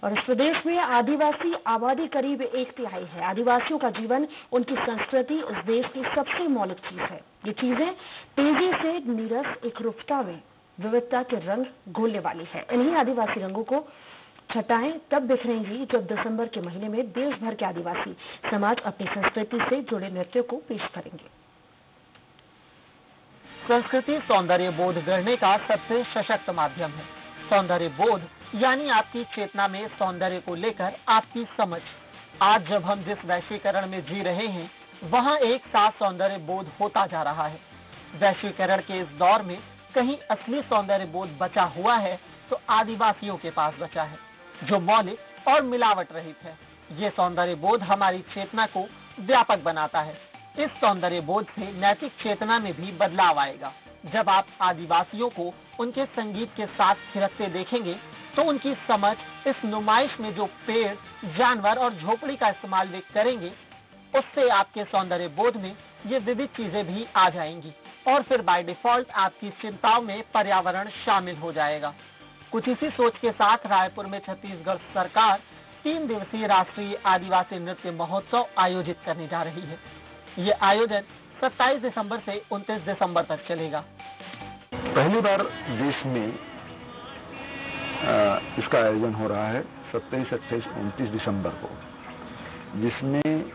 और इस प्रदेश में आदिवासी आबादी करीब 1/3 है। आदिवासियों का जीवन, उनकी संस्कृति इस देश की सबसे मौलिक चीज है। ये चीजें तेजी से नीरस एकरूपता में विविधता के रंग घोलने वाली है। इन्हीं आदिवासी रंगों को छटाएं तब बिखरेंगी जब दिसंबर के महीने में देश भर के आदिवासी समाज अपनी संस्कृति से जुड़े नृत्य को पेश करेंगे। संस्कृति सौंदर्य बोध गढ़ने का सबसे सशक्त माध्यम है। सौंदर्य बोध यानी आपकी चेतना में सौंदर्य को लेकर आपकी समझ। आज जब हम जिस वैश्वीकरण में जी रहे हैं, वहां एक साथ सौंदर्य बोध होता जा रहा है। वैश्वीकरण के इस दौर में कहीं असली सौंदर्य बोध बचा हुआ है तो आदिवासियों के पास बचा है, जो मौलिक और मिलावट रहित है। ये सौंदर्य बोध हमारी चेतना को व्यापक बनाता है। इस सौंदर्य बोध से नैतिक चेतना में भी बदलाव आएगा। जब आप आदिवासियों को उनके संगीत के साथ थिरकते देखेंगे तो उनकी समझ इस नुमाइश में जो पेड़, जानवर और झोपड़ी का इस्तेमाल वे करेंगे, उससे आपके सौंदर्य बोध में ये विविध चीजें भी आ जाएंगी और फिर बाय डिफॉल्ट आपकी चिंताओं में पर्यावरण शामिल हो जाएगा। कुछ इसी सोच के साथ रायपुर में छत्तीसगढ़ सरकार 3 दिवसीय राष्ट्रीय आदिवासी नृत्य महोत्सव आयोजित करने जा रही है। ये आयोजन 27 दिसंबर से 29 दिसंबर तक चलेगा। पहली बार देश में इसका आयोजन हो रहा है 27, 28, 29 दिसंबर को, जिसमें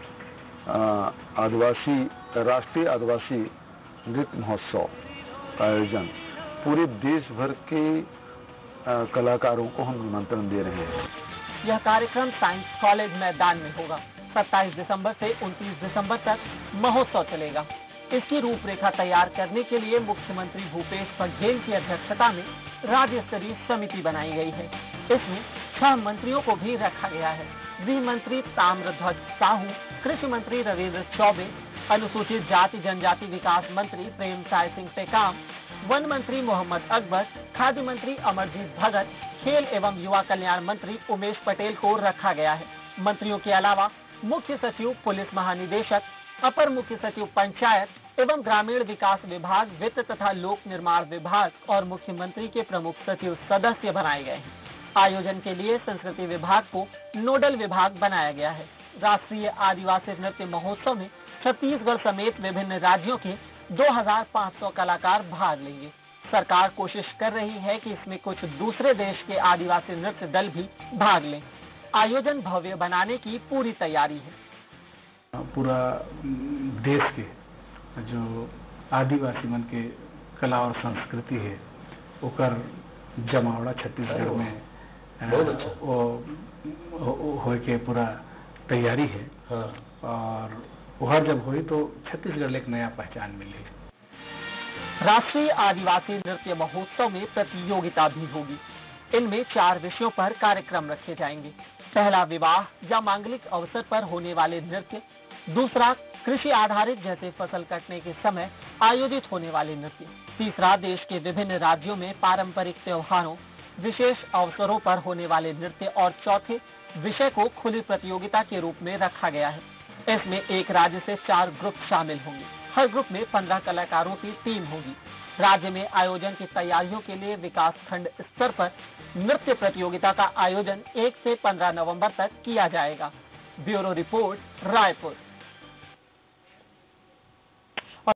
राष्ट्रीय आदिवासी नृत्य महोत्सव का आयोजन पूरे देश भर के कलाकारों को हम निमंत्रण दे रहे हैं। यह कार्यक्रम साइंस कॉलेज मैदान में होगा। 27 दिसंबर से 29 दिसंबर तक महोत्सव चलेगा। इसकी रूपरेखा तैयार करने के लिए मुख्यमंत्री भूपेश बघेल की अध्यक्षता में राज्य स्तरीय समिति बनाई गई है। इसमें 6 मंत्रियों को भी रखा गया है। गृह मंत्री ताम्रध्वज साहू, कृषि मंत्री रविंद्र चौबे, अनुसूचित जाति जनजाति विकास मंत्री प्रेमसाय सिंह टेकाम, वन मंत्री मोहम्मद अकबर, खाद्य मंत्री अमरजीत भगत, खेल एवं युवा कल्याण मंत्री उमेश पटेल को रखा गया है। मंत्रियों के अलावा मुख्य सचिव पुलिस महानिदेशक, अपर मुख्य सचिव पंचायत एवं ग्रामीण विकास विभाग, वित्त तथा लोक निर्माण विभाग और मुख्यमंत्री के प्रमुख सचिव सदस्य बनाए गए हैं। आयोजन के लिए संस्कृति विभाग को नोडल विभाग बनाया गया है। राष्ट्रीय आदिवासी नृत्य महोत्सव में छत्तीसगढ़ समेत विभिन्न राज्यों के 2500 कलाकार भाग लेंगे। सरकार कोशिश कर रही है कि इसमें कुछ दूसरे देश के आदिवासी नृत्य दल भी भाग लें। आयोजन भव्य बनाने की पूरी तैयारी है। पूरा देश के जो आदिवासी मन के कला और संस्कृति है, ओकर जमावड़ा छत्तीसगढ़ में हो के पूरा तैयारी है। हाँ। और वह जब हुई तो छत्तीसगढ़ एक नया पहचान मिली। राष्ट्रीय आदिवासी नृत्य महोत्सव में प्रतियोगिता भी होगी। इनमें 4 विषयों पर कार्यक्रम रखे जाएंगे। पहला, विवाह या मांगलिक अवसर पर होने वाले नृत्य। दूसरा, कृषि आधारित जैसे फसल कटने के समय आयोजित होने वाले नृत्य। तीसरा, देश के विभिन्न राज्यों में पारंपरिक त्योहारों, विशेष अवसरों पर होने वाले नृत्य। और चौथे विषय को खुली प्रतियोगिता के रूप में रखा गया है। इसमें एक राज्य से 4 ग्रुप शामिल होंगे। हर ग्रुप में 15 कलाकारों की टीम होगी। राज्य में आयोजन की तैयारियों के लिए विकास खंड स्तर पर नृत्य प्रतियोगिता का आयोजन 1 से 15 नवंबर तक किया जाएगा। Bureau report, Raipur.